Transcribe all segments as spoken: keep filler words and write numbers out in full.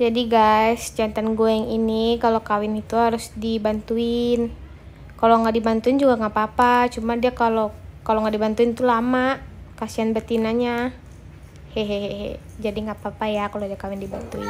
Jadi guys, jantan gue yang ini kalau kawin itu harus dibantuin. Kalau nggak dibantuin juga nggak apa-apa. Cuma dia kalau kalau nggak dibantuin tuh lama, kasihan betinanya. Hehehe. Jadi nggak apa-apa ya kalau dia kawin dibantuin.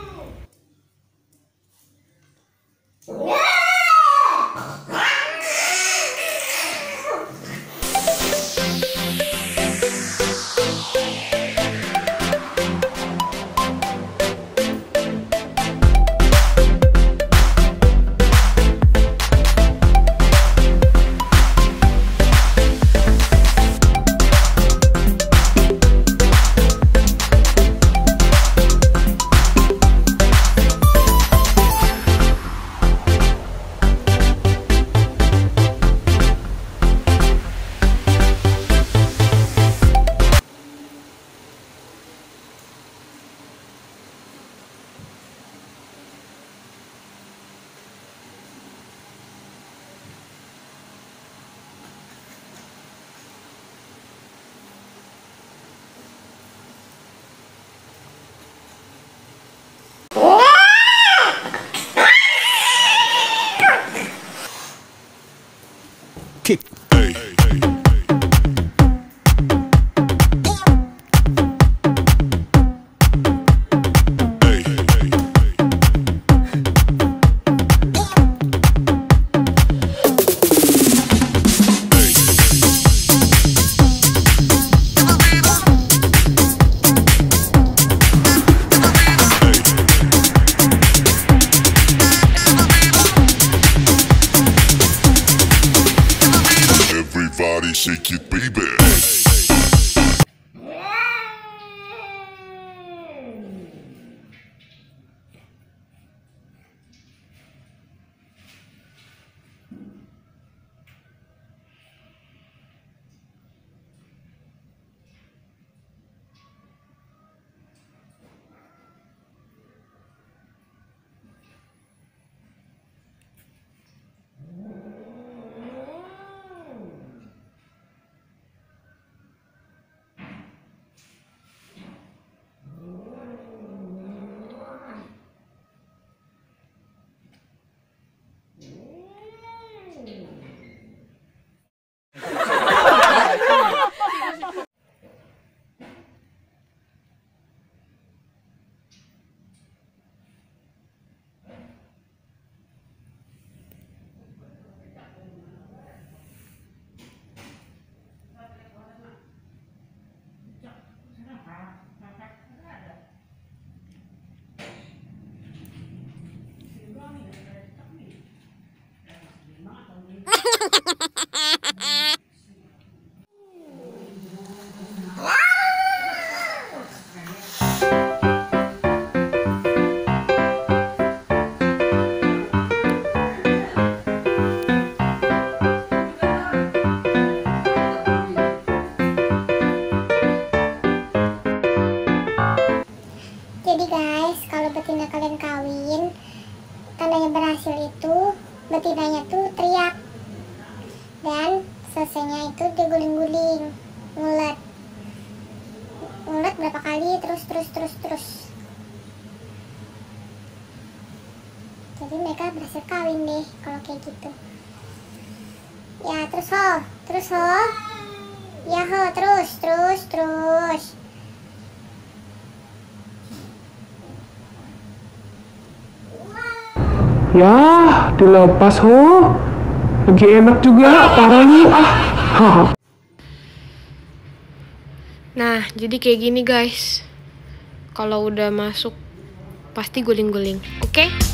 Kick. Hey, hey, hey. Everybody shake it, baby. Jadi guys, kalau betina kalian kawin, tandanya berhasil itu betinanya tuh teriak, dan selesainya itu diguling-guling, ngulet, ngulet berapa kali, terus terus terus terus. Jadi mereka berhasil kawin deh kalau kayak gitu. Ya terus ho, terus ho, ya ho, terus terus terus. Ya, dilepas ho. Lagi enak juga, parah lu ah. Nah, jadi kayak gini guys. Kalau udah masuk pasti guling-guling. Oke? Okay?